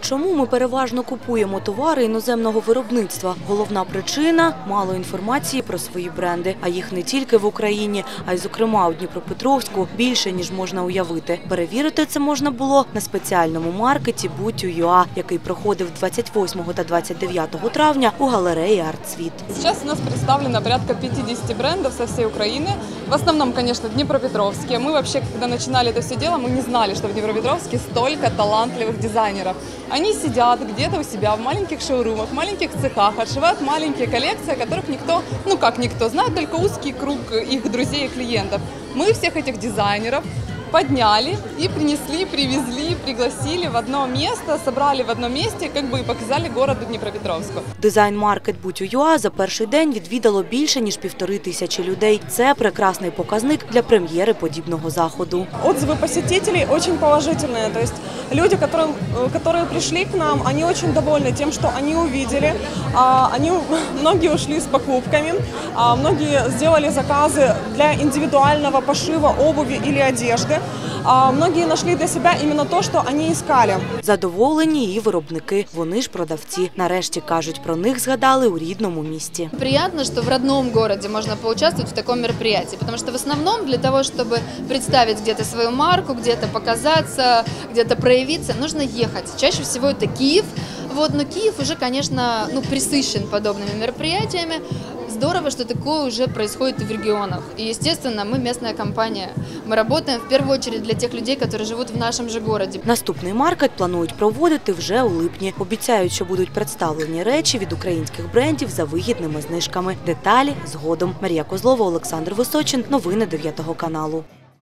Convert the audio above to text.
Чому ми переважно купуємо товари іноземного виробництва? Головна причина – мало інформації про свої бренди. А їх не тільки в Україні, а й, зокрема, у Дніпропетровську більше, ніж можна уявити. Перевірити це можна було на спеціальному маркеті «Будь-ю.ua», який проходив 28 та 29 травня у галереї «Артсвіт». Сейчас у нас представлено порядка 50 брендов со всей Украины. В основном, конечно, днепропетровские. Мы вообще, когда начинали это все дело, мы не знали, что в Днепропетровске столько талантливых дизайнеров. Они сидят где-то у себя в маленьких шоурумах, в маленьких цехах, отшивают маленькие коллекции, о которых никто, ну как никто, знает только узкий круг их друзей и клиентов. Мы всех этих дизайнеров подняли и принесли, привезли, пригласили в одно место, собрали в одном месте, как бы и показали городу Дніпропетровську. Дизайн-маркет «Будь-ю.ua» за перший день відвідало більше, ніж 1500 людей. Це прекрасний показник для прем'єри подібного заходу. Отзывы посетителей очень положительные. То есть люди, которые пришли к нам, они очень довольны тем, что они увидели. Многие ушли с покупками, многие сделали заказы для индивидуального пошива обуви или одежды. Многие нашли для себя именно то, что они искали. Задоволені і виробники. Вони ж продавці. Нарешті, кажуть, про них згадали у рідному місті. Приятно, что в родном городе можно поучаствовать в таком мероприятии, потому что в основном для того, чтобы представить где-то свою марку, где-то показаться, где-то проявиться, нужно ехать. Чаще всего это Киев. Но Киев уже, конечно, присыщен подобными мероприятиями. Здорово, что такое уже происходит и в регионах. И, естественно, мы местная компания. Мы работаем в первую очередь для тех людей, которые живут в нашем же городе. Наступний маркет планують проводити вже у липні. Обіцяють, що будуть представлені речі від українських брендів за вигідними знижками. Деталі згодом. Марія Козлова, Олександр Височин. Новини 9 каналу.